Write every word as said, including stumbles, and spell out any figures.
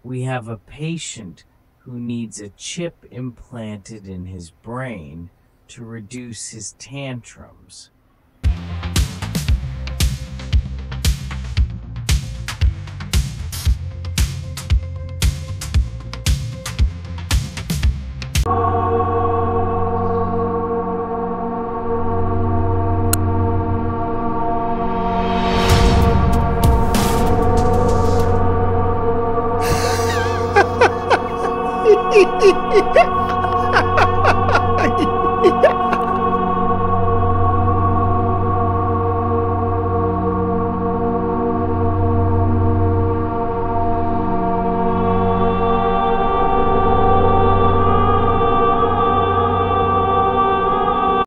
We have a patient who needs a chip implanted in his brain to reduce his tantrums.